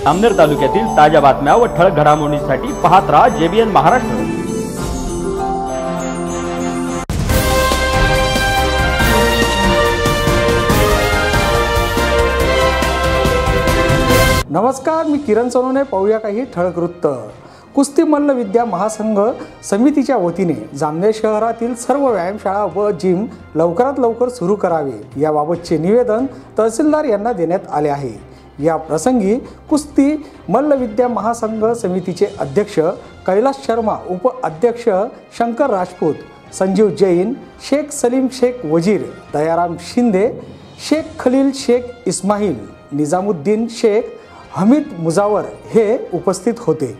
जामनेर तालुक्यातील ताज्या बातम्या व ठळक घडामोडींसाठी पाहत रहा JBN महाराष्ट्र। नमस्कार, मी किरण सोनवणे। पाहूया काही ठळक वृत्त। कुस्ती मल्ल विद्या महासंघ समितीच्या वतीने जामनेर शहरातील सर्व व्यायामशाळा व जिम लवकरात लवकर सुरू करावे याबाबतचे निवेदन तहसीलदार यांना देण्यात आले आहे। या प्रसंगी कुस्ती मल्ल विद्या महासंघ समितीचे अध्यक्ष कैलाश शर्मा, उपाध्यक्ष शंकर राजपूत, संजीव जैन, शेख सलीम शेख वजीर, दयाराम शिंदे, शेख खलील शेख इस्माईल, निजामुद्दीन शेख, हमीद मुजावर हे उपस्थित होते।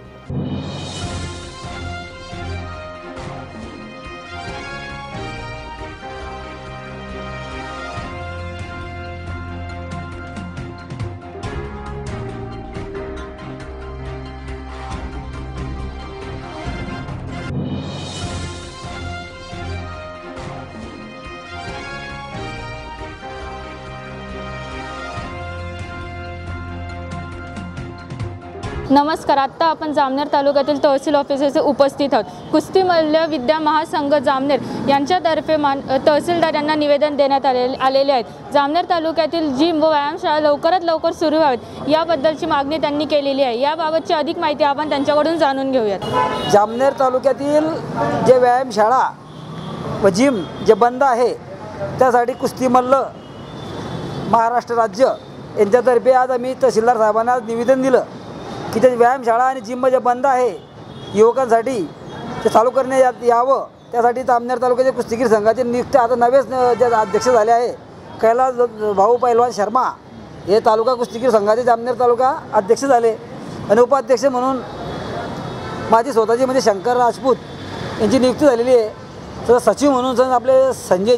नमस्कार, आता आपण जामनेर तालुक्यातील तहसील ऑफिसचे उपस्थित आहोत। कुस्ती मल्ल विद्या महासंघ जामनेर यांच्यातर्फे तहसीलदार यांना निवेदन देण्यात आलेले आहेत। जामनेर तालुक्यातील जिम व व्यायामशाळा लवकरात लवकर सुरू व्हावेत याबद्दलची मागणी त्यांनी केलेली आहे। याबाबतची अधिक माहिती आपण त्यांच्याकडून जाणून घेऊयात। जामनेर तालुक्यातील जे व्यायामशाळा व जिम जे बंद आहे त्यासाठी कुस्ती मल्ल महाराष्ट्र राज्य यांच्यातर्फे आज आम्ही तहसीलदार साहेबांना निवेदन दिलं की ते व्यायामशाळा आणि जिम जे बंद आहे युवकांसाठी ते चालू करण्यात यावं। त्यासाठी जामनेर तालुक्याचे कुस्तीगीर संघाचे नियुक्त आता नवेच जे अध्यक्ष झाले आहे कैलाश भाऊ पैलवान शर्मा हे तालुका कुस्तीगीर संघाचे जामनेर तालुका अध्यक्ष झाले आणि उपाध्यक्ष म्हणून माझी स्वतःची म्हणजे शंकर राजपूत यांची नियुक्ती झालेली आहे। तर सचिव म्हणून आपले संजय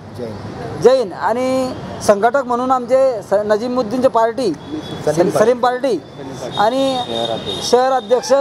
जैन आणि संघटक म्हणून आमचे नजीमुद्दीनचे पार्टी सलीम पार्टी आणि शहर अध्यक्ष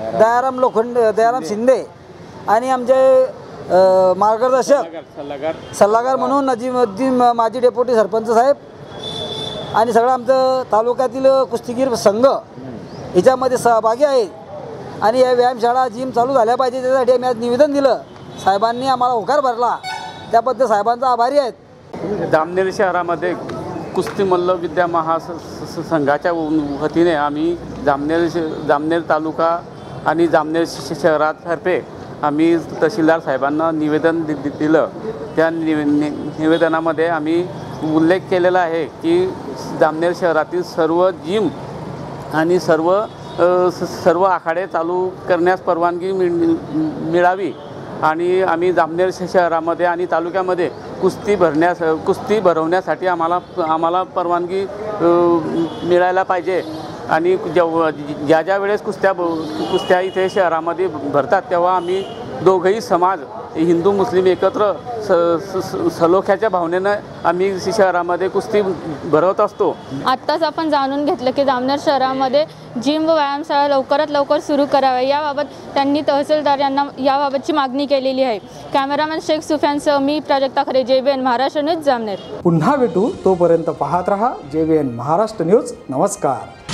दयाराम शिंदे आणि आमचे मार्गदर्शक सल्लागार म्हणून नजीमुद्दीन माजी डेप्युटी सरपंच साहेब आणि सगळं आमचं तालुक्यातील कुस्तीगीर संघ याच्यामध्ये सहभागी आहे। आणि या व्यायामशाळा जिम चालू झाल्या पाहिजे त्यासाठी आम्ही आज निवेदन दिलं। साहेबांनी आम्हाला होकार भरला, त्याबद्दल साहेबांचा आभारी आहेत। जामनेर शहरामध्ये कुस्ती मल्ल विद्या महासंघाच्या वतीने आम्ही जामनेर तालुका आणि जामनेर शहरातर्फे आम्ही तहसीलदार साहेबांना निवेदन दिलं। त्या निवेदनामध्ये आम्ही उल्लेख केलेला आहे की जामनेर शहरातील सर्व जिम आणि सर्व आखाडे चालू करण्यास परवानगी मिळावी आणि आम्ही जामनेर शहरामध्ये आणि तालुक्यामध्ये कुस्ती भरवण्यासाठी आम्हाला परवानगी मिळायला पाहिजे। आणि ज्या वेळेस कुस्त्या इथे शहरामध्ये भरतात तेव्हा आम्ही दोघंही समाज हिंदू मुस्लिम एकत्र सलोख्याच्या भावनेनं आम्ही शहरामध्ये कुस्ती भरवत असतो। आत्ताच आपण जाणून घेतलं की जामनेर शहरामध्ये जिम व व्यायामशाळा लवकरात लवकर सुरू कराव्या याबाबत त्यांनी तहसीलदार यांना याबाबतची मागणी केलेली आहे। कॅमेरामॅन शेख सुफियानसह मी प्राजक्ता खरे, JBN महाराष्ट्र न्यूज जामनेर। पुन्हा भेटू, तोपर्यंत पाहत रहा JBN महाराष्ट्र न्यूज। नमस्कार।